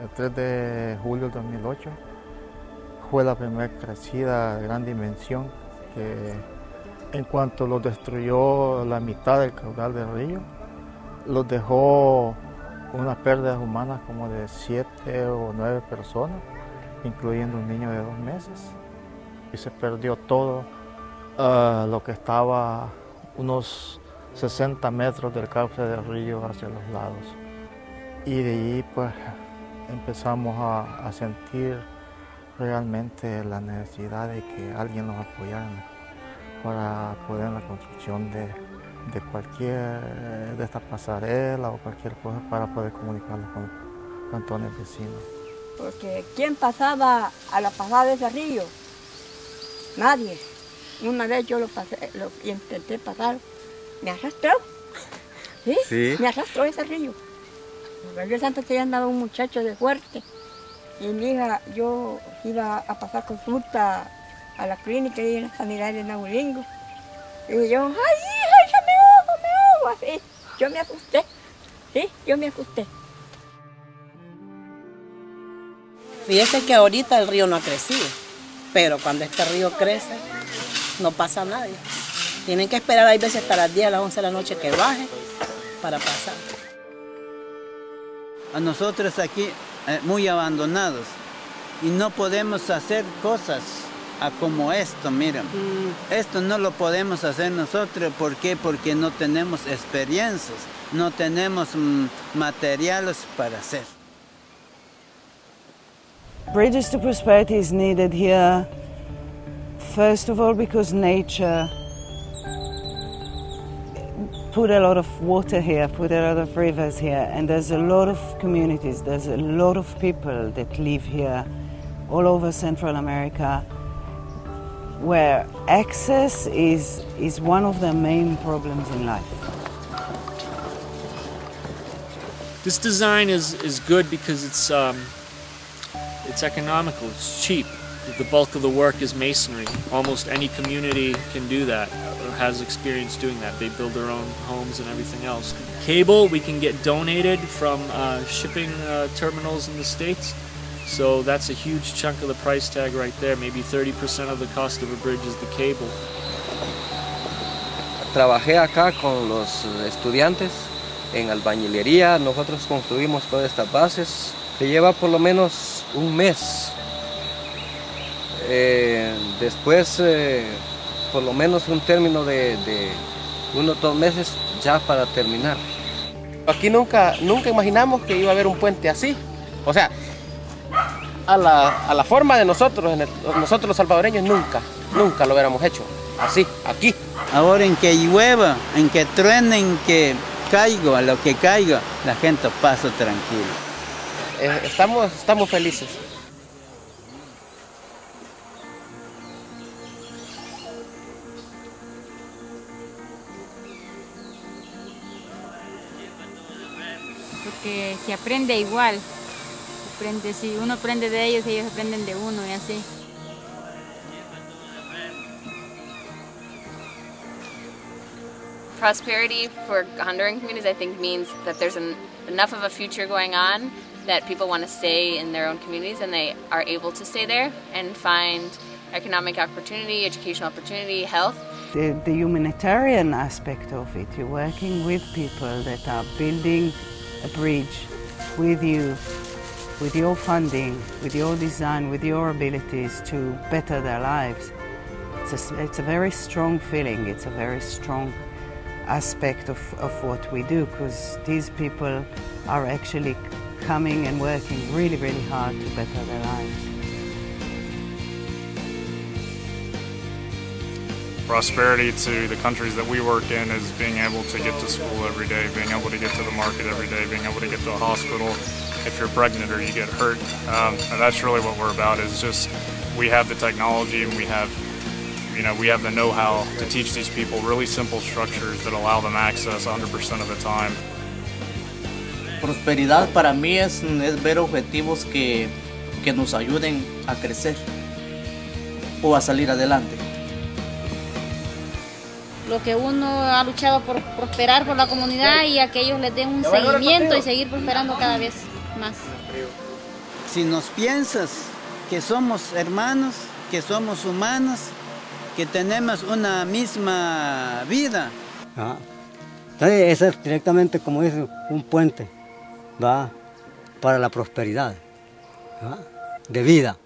El 3 de julio del 2008 fue la primera crecida de gran dimensión que, en cuanto los destruyó la mitad del caudal del río, los dejó unas pérdidas humanas como de 7 o 9 personas, incluyendo un niño de 2 meses. Y se perdió todo lo que estaba unos 60 metros del cauce del río hacia los lados. Y de ahí pues empezamos a sentir realmente la necesidad de que alguien nos apoyara para poder en la construcción de cualquier de estas pasarelas o cualquier cosa para poder comunicarnos con los cantones vecinos. Porque ¿quién pasaba a la pasada de ese río? Nadie. Una vez yo lo intenté pasar, me arrastró. ¿Sí? Sí. Me arrastró ese río. Yo santo que andaba un muchacho de fuerte y mi hija, yo iba a pasar consulta a la clínica y en la sanidad de Nahuelingo. Y yo, ¡ay, hija, me ahogo! Así. Yo me asusté, ¿sí? Yo me asusté. Fíjese que ahorita el río no ha crecido, pero cuando este río crece, no pasa nadie. Tienen que esperar, hay veces hasta las 10, a las 11 de la noche que baje para pasar. A nosotros aquí muy abandonados y no podemos hacer cosas como esto, miren. Esto no lo podemos hacer nosotros, ¿por qué? Porque no tenemos experiencias, no tenemos materiales para hacer. Bridges to Prosperity is needed here, first of all because nature put a lot of water here, put a lot of rivers here, and there's a lot of communities, there's a lot of people that live here all over Central America, where access is one of the main problems in life. This design is good because it's economical, it's cheap. The bulk of the work is masonry. Almost any community can do that, or has experience doing that. They build their own homes and everything else. Cable we can get donated from shipping terminals in the States. So that's a huge chunk of the price tag right there. Maybe 30% of the cost of a bridge is the cable. Trabajé acá con los estudiantes en albañilería. Nosotros construimos todas estas bases. Se lleva por lo menos un mes. Después, por lo menos un término de unos 2 meses ya para terminar. Aquí nunca imaginamos que iba a haber un puente así. O sea, a la forma de nosotros los salvadoreños nunca lo hubiéramos hecho así, aquí. Ahora en que llueva, en que truene, en que caiga, a lo que caiga, la gente pasa tranquila. Estamos felices. Porque se aprende igual. Si uno aprende de ellos, ellos aprenden de uno y así. Prosperity for Honduran communities, I think, means that there's enough of a future going on that people want to stay in their own communities and they are able to stay there and find economic opportunity, educational opportunity, health. The humanitarian aspect of it, you're working with people that are building a bridge with you, with your funding, with your design, with your abilities to better their lives. It's a very strong feeling, it's a very strong aspect of what we do, because these people are actually coming and working really, really hard to better their lives. Prosperity to the countries that we work in is being able to get to school every day, being able to get to the market every day, being able to get to a hospital if you're pregnant or you get hurt. And that's really what we're about, is just we have the technology and we have the know-how to teach these people really simple structures that allow them access 100% of the time. Prosperidad para mí es ver objetivos que nos ayuden a crecer o a salir adelante. Lo que uno ha luchado por prosperar por la comunidad y a que ellos les den un seguimiento y seguir prosperando cada vez más. Si nos piensas que somos hermanos, que somos humanos, que tenemos una misma vida. Entonces, eso es directamente, como dice, un puente, ¿va? Para la prosperidad, ¿va? De vida.